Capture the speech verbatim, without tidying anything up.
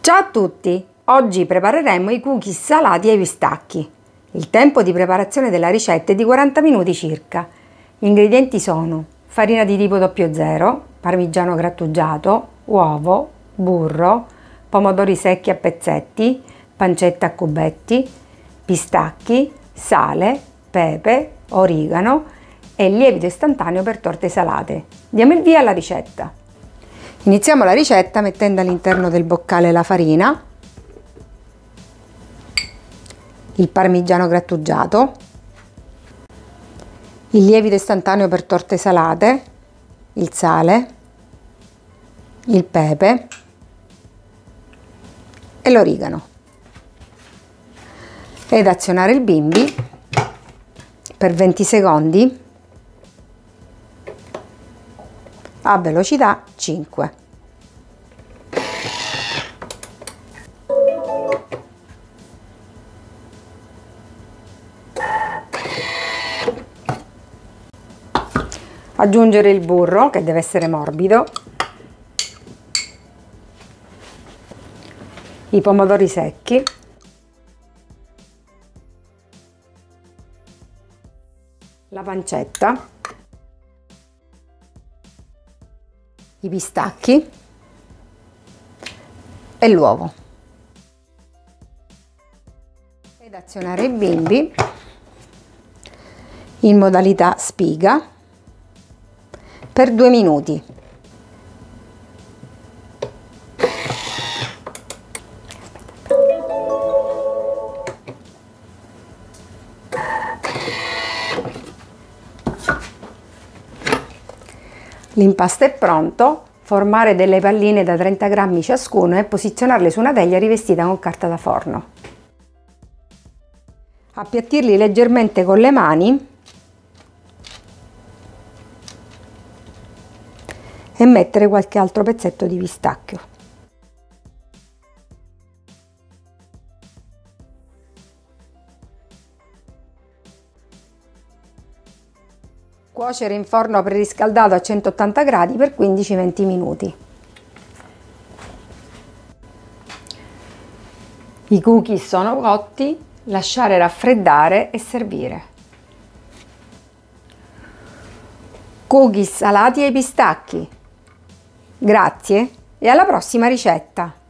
Ciao a tutti! Oggi prepareremo i cookies salati ai pistacchi. Il tempo di preparazione della ricetta è di quaranta minuti circa. Gli ingredienti sono farina di tipo zero zero, parmigiano grattugiato, uovo, burro, pomodori secchi a pezzetti, pancetta a cubetti, pistacchi, sale, pepe, origano e lievito istantaneo per torte salate. Diamo il via alla ricetta. Iniziamo la ricetta mettendo all'interno del boccale la farina, il parmigiano grattugiato, il lievito istantaneo per torte salate, il sale, il pepe e l'origano ed azionare il bimbi per venti secondi a velocità cinque. Aggiungere il burro, che deve essere morbido, i pomodori secchi, la pancetta, i pistacchi e l'uovo ed azionare i bimbi in modalità spiga per due minuti. L'impasto è pronto. Formare delle palline da trenta grammi ciascuno e posizionarle su una teglia rivestita con carta da forno. Appiattirli leggermente con le mani e mettere qualche altro pezzetto di pistacchio. Cuocere in forno preriscaldato a centottanta gradi per quindici venti minuti. I cookies sono cotti, lasciare raffreddare e servire. Cookies salati ai pistacchi. Grazie e alla prossima ricetta!